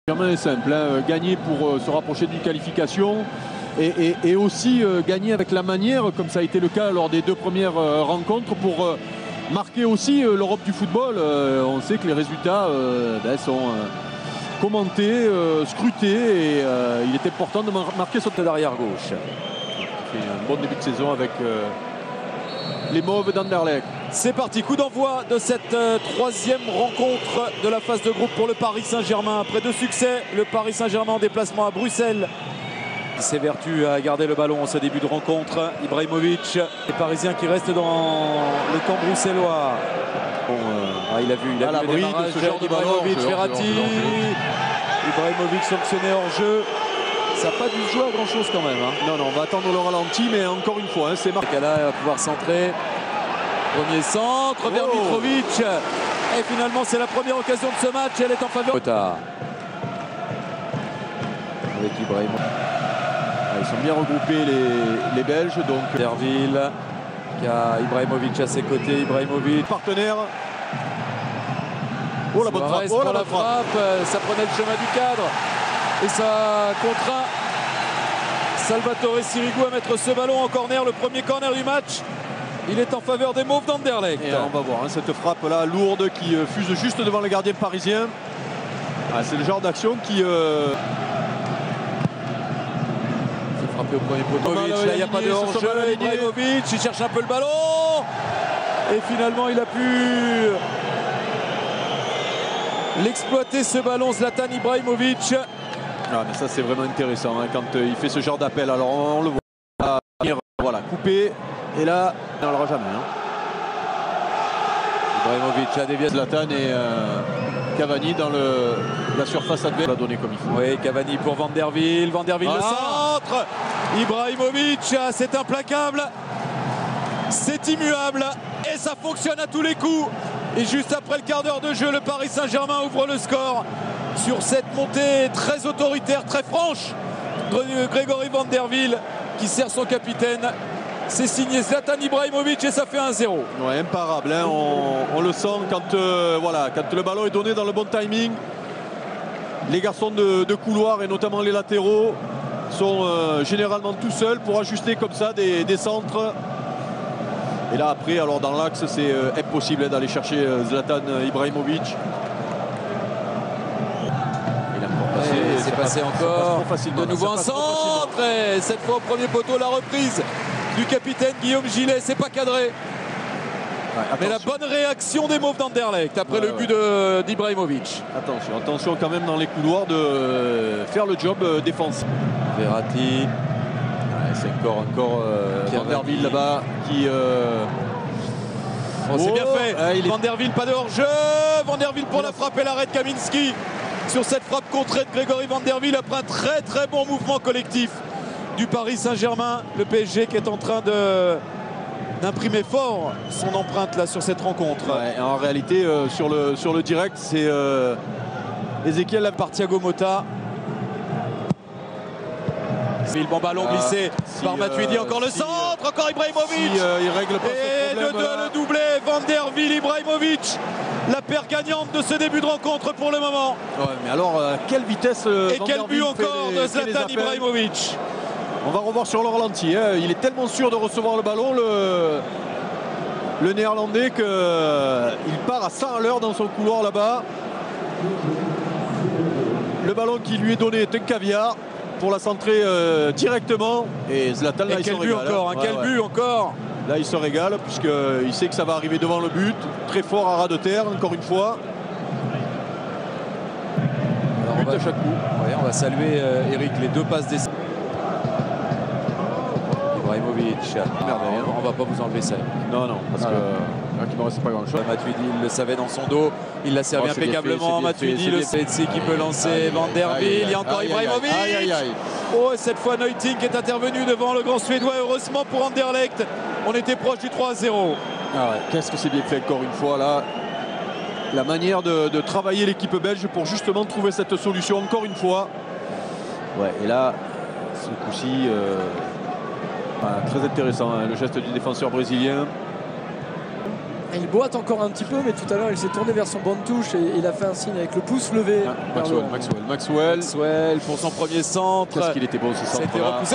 C'est simple, hein, gagner pour se rapprocher d'une qualification et aussi gagner avec la manière, comme ça a été le cas lors des deux premières rencontres, pour marquer aussi l'Europe du football. On sait que les résultats sont commentés, scrutés, et il est important de marquer son d'arrière gauche. Il fait un bon début de saison avec les Mauves d'Anderlecht. C'est parti, coup d'envoi de cette troisième rencontre de la phase de groupe pour le Paris Saint-Germain. Après 2 succès, le Paris Saint-Germain en déplacement à Bruxelles. Il s'évertue à garder le ballon en ce début de rencontre. Ibrahimovic, les Parisiens qui restent dans le camp bruxellois. Bon, il a vu le démarrage de ce genre de ballon. Verratti. Ibrahimovic sanctionné hors jeu. Ça n'a pas dû jouer à grand chose quand même. Hein. Non, on va attendre le ralenti, mais encore une fois, c'est marqué. Là, il va pouvoir centrer. Premier centre vers Mitrovic. Et finalement, c'est la première occasion de ce match. Elle est en faveur. Avec Ibrahimovic. Ils sont bien regroupés, les Belges. Donc Vanderville qui a Ibrahimovic à ses côtés. Ibrahimovic. Partenaire. Oh la bonne frappe. Oh la frappe. Ça prenait le chemin du cadre. Et ça contraint Salvatore Sirigu à mettre ce ballon en corner. Le premier corner du match. Il est en faveur des Mauves d'Anderlecht. On va voir cette frappe là lourde qui fuse juste devant le gardien parisien. C'est le genre d'action qui... Frappé au premier poteau. Là, il n'y a pas de hors-jeu. Ibrahimovic, il cherche un peu le ballon. Et finalement, il a pu l'exploiter ce ballon, Zlatan Ibrahimovic. Mais ça, c'est vraiment intéressant hein, quand il fait ce genre d'appel. Alors, on le voit. Voilà, coupé. Et là, on ne l'aura jamais. Hein. Ibrahimovic a dévié. Zlatan et Cavani dans la surface adverse. On l'a donné comme il faut. Oui, Cavani pour Vanderville. Vanderville le centre. Ibrahimovic, c'est implacable. C'est immuable. Et ça fonctionne à tous les coups. Et juste après le quart d'heure de jeu, le Paris Saint-Germain ouvre le score sur cette montée très autoritaire, très franche de Grégory Vanderville qui sert son capitaine. C'est signé Zlatan Ibrahimovic et ça fait 1-0. Ouais, imparable. Hein. On le sent quand le ballon est donné dans le bon timing. Les garçons de couloir et notamment les latéraux sont généralement tout seuls pour ajuster comme ça des centres. Et là après, alors dans l'axe, c'est impossible d'aller chercher Zlatan Ibrahimovic. C'est passé encore. De nouveau un centre. Et cette fois au premier poteau, la reprise du capitaine Guillaume Gillet. C'est pas cadré. Mais la bonne réaction des Mauves d'Anderlecht après le but d'Ibrahimovic. Attention quand même dans les couloirs de faire le job défensif. Verratti. C'est encore Vanderville là-bas qui... c'est bien fait. Vanderville, pas de hors-jeu. Vanderville pour la frappe et l'arrêt de Kaminski sur cette frappe contrée de Grégory Vanderville après un très très bon mouvement collectif du Paris Saint-Germain. Le PSG qui est en train d'imprimer fort son empreinte là sur cette rencontre. En réalité, sur le direct, c'est Ezequiel par Thiago Motta. Le bon ballon glissé par Matuidi, encore le centre, encore Ibrahimovic. Il règle pas et le doublé, Vanderville, Ibrahimovic. La paire gagnante de ce début de rencontre pour le moment. Mais alors, quelle vitesse et quel but encore de Zlatan Ibrahimovic. On va revoir sur le ralenti. Hein. Il est tellement sûr de recevoir le ballon, le néerlandais, qu'il part à 100 à l'heure dans son couloir là-bas. Le ballon qui lui est donné est un caviar pour la centrer directement. Et Zlatan, là, il se régale. Quel but encore. Là, il se régale puisqu'il sait que ça va arriver devant le but. Très fort à ras de terre, encore une fois. Alors but à chaque coup. On va saluer Eric, les 2 passes d'essai. Ibrahimovic. On va pas vous enlever ça. Non, parce que il ne me reste pas grand-chose. Matuidi, il le savait dans son dos. Il l'a servi impeccablement. Matuidi, le CSC qui peut lancer Vanderville. Il y a encore Ibrahimovic. Oh, cette fois Neuting est intervenu devant le grand Suédois. Heureusement pour Anderlecht, on était proche du 3-0. Qu'est-ce que c'est bien fait encore une fois là. La manière de travailler l'équipe belge pour justement trouver cette solution encore une fois. Et là, ce coup-ci, très intéressant, hein, le geste du défenseur brésilien. Il boite encore un petit peu, mais tout à l'heure il s'est tourné vers son banc de touche et il a fait un signe avec le pouce levé. Maxwell pour son premier centre. Qu'est-ce qu'il était beau ce centre. C'était repoussé.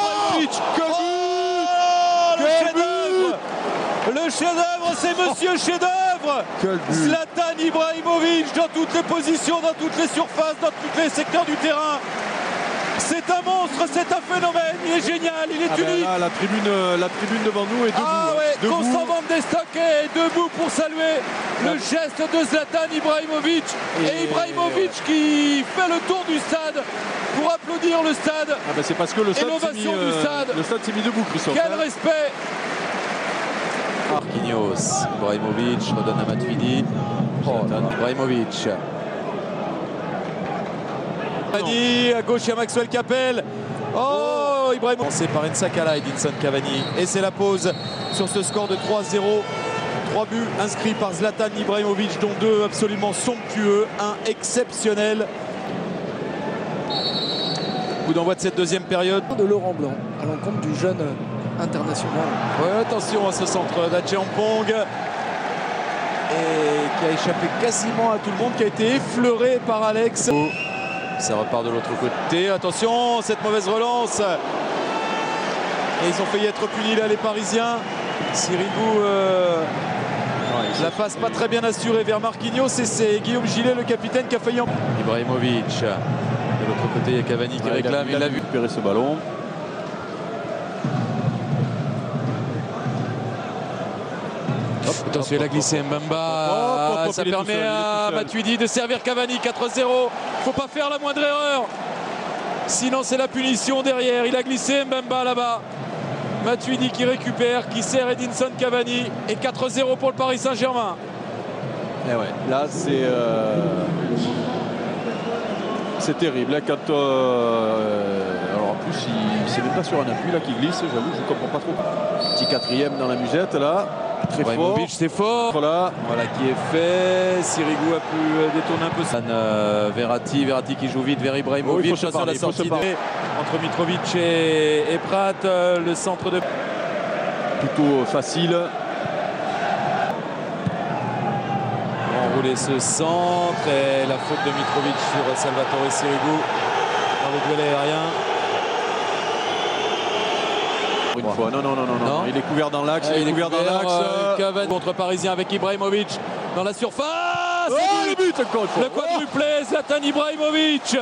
Le chef-d'œuvre, c'est Monsieur Chef-d'œuvre. Zlatan Ibrahimovic dans toutes les positions, dans toutes les surfaces, dans tous les secteurs du terrain. C'est un monstre, c'est un phénomène, il est génial, il est unique. Là, la tribune devant nous est debout. Constant Van de Stock est debout pour saluer le geste de Zlatan Ibrahimovic. Et Ibrahimovic qui fait le tour du stade pour applaudir le stade. C'est parce que le stade s'est mis debout, Christophe. Quel respect. Marquinhos, Ibrahimovic redonne à Matuidi. Ibrahimovic. À gauche, il y a Maxwell Capel. Ibrahimovic. Lancé par Nsakala, Edinson Cavani. Et c'est la pause sur ce score de 3-0. 3 buts inscrits par Zlatan Ibrahimovic, dont 2 absolument somptueux, un exceptionnel. Coup d'envoi de cette deuxième période. De Laurent Blanc à l'encontre du jeune international. Ouais, attention à ce centre d'Acheampong. Et qui a échappé quasiment à tout le monde, qui a été effleuré par Alex. Ça repart de l'autre côté. Attention, cette mauvaise relance. Et ils ont failli être punis là, les Parisiens. Sirigu la passe pas très bien assurée vers Marquinhos. Et c'est Guillaume Gillet, le capitaine, qui a failli en... Ibrahimovic. De l'autre côté, il y a Cavani qui réclame. Il a vu récupérer ce ballon. Attention, il a glissé Mbamba. Ça permet à Matuidi de servir Cavani. 4-0. Faut pas faire la moindre erreur. Sinon, c'est la punition derrière. Il a glissé Mbamba là-bas. Matuidi qui récupère, qui sert Edinson Cavani. Et 4-0 pour le Paris Saint-Germain. Là, c'est terrible. Quand, alors en plus, c'est même pas sur un appui là qui glisse. J'avoue, je comprends pas trop. Petit 4e dans la musette là. Très fort. C'est fort. Voilà qui est fait. Sirigu a pu détourner un peu. Verratti qui joue vite vers Ibrahimovic. Sur la sortie entre Mitrovic et Prat. Le centre de... Plutôt facile. Enrouler ce centre et la faute de Mitrovic sur Salvatore Sirigu dans le duel aérien. Une fois. Non. Il est couvert dans l'axe. Cavani contre Parisien avec Ibrahimovic dans la surface. Le but encore. Le quadruplé, Zlatan Ibrahimovic.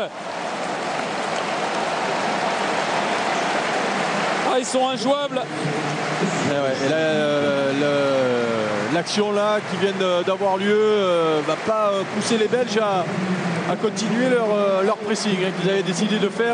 Ils sont injouables. Et là, l'action là qui vient d'avoir lieu va pas pousser les Belges à continuer leur pressing qu'ils avaient décidé de faire.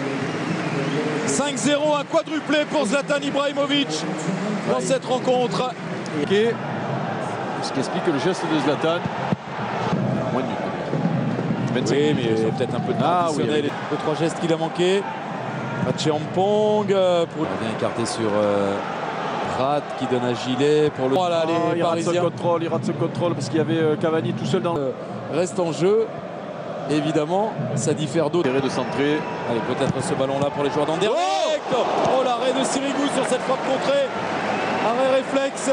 5-0, un quadruplé pour Zlatan Ibrahimovic dans cette rencontre. Ce qui explique le geste de Zlatan. Moins de minutes. Oui, mais peut-être un peu de traditionnel. Les 3 gestes qu'il a manqué. Acheampong pour bien écarté sur Prat qui donne à Gillet pour le... il rate ce contrôle parce qu'il y avait Cavani tout seul dans... Reste en jeu. Évidemment, ça diffère d'autres. De centrer. Allez, peut-être ce ballon-là pour les joueurs d'Anderlecht. L'arrêt de Sirigu sur cette frappe contrée. Arrêt réflexe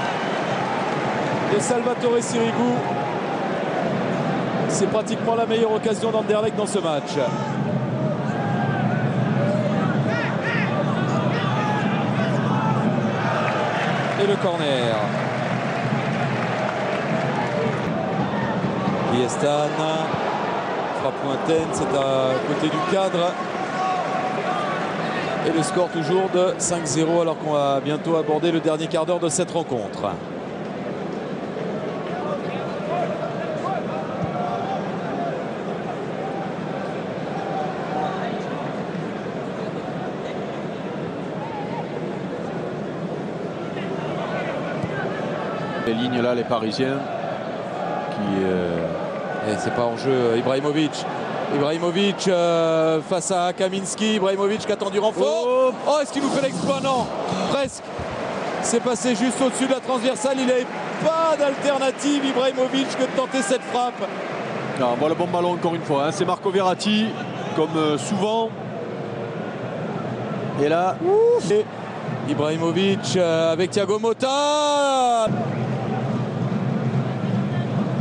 de Salvatore Sirigu. C'est pratiquement la meilleure occasion d'Anderlecht dans ce match. Et le corner. Liestan. Frappe lointaine, c'est à côté du cadre. Et le score toujours de 5-0 alors qu'on va bientôt aborder le dernier quart d'heure de cette rencontre. Les lignes là, les Parisiens qui... Et c'est pas en jeu. Ibrahimovic face à Kaminski. Ibrahimovic qui attend du renfort. Est-ce qu'il nous fait l'exploit? Non, presque. C'est passé juste au-dessus de la transversale. Il n'avait pas d'alternative, Ibrahimovic, que de tenter cette frappe. Voilà le bon ballon encore une fois. C'est Marco Verratti, comme souvent. Et là... Ibrahimovic avec Thiago Motta.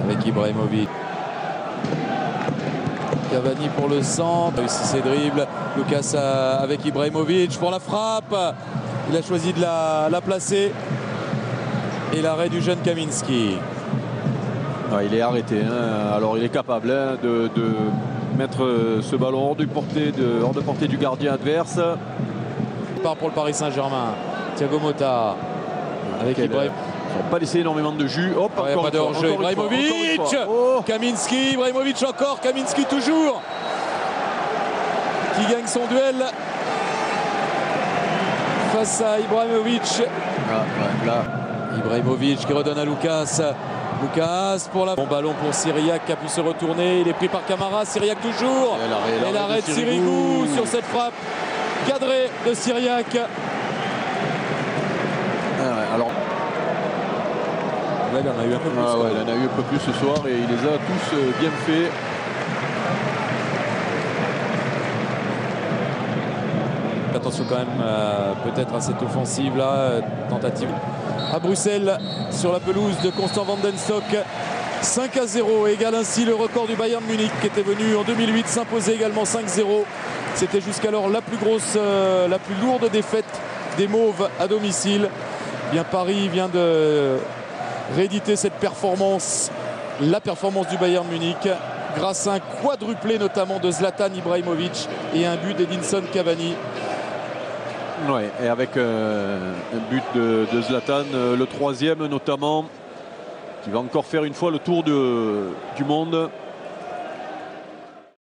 avec Ibrahimovic. Cavani pour le centre, réussit ses dribbles. Lucas avec Ibrahimovic pour la frappe. Il a choisi de la placer. Et l'arrêt du jeune Kaminski. Ouais, il est arrêté, hein. Alors il est capable, hein, de mettre ce ballon hors de portée du gardien adverse. Il part pour le Paris Saint-Germain. Thiago Motta avec Ibrahimovic. Ils n'ont pas laissé énormément de jus. Hop, Ouais, pas de hors-jeu. Ibrahimovic, oh. Kaminski, Ibrahimovic encore, Kaminski toujours, qui gagne son duel face à Ibrahimovic. Là. Ibrahimovic qui redonne à Lucas. Lucas pour la... Bon ballon pour Cyriac qui a pu se retourner. Il est pris par Camara. Cyriac toujours. Et l'arrêt de Sirigu sur cette frappe cadrée de Cyriac. Alors, là, il en a eu un peu plus. Il en a eu un peu plus ce soir et il les a tous bien faits. Attention quand même peut-être à cette offensive là, tentative à Bruxelles sur la pelouse de Constant Vandenstock. 5-0 égale ainsi le record du Bayern Munich qui était venu en 2008 s'imposer également 5-0. C'était jusqu'alors la plus grosse, la plus lourde défaite des Mauves à domicile. Bien, Paris vient de rééditer cette performance, la performance du Bayern Munich, grâce à un quadruplé notamment de Zlatan Ibrahimovic et un but d'Edinson Cavani. Ouais, et avec un but de Zlatan, le troisième notamment, qui va encore faire une fois le tour du monde.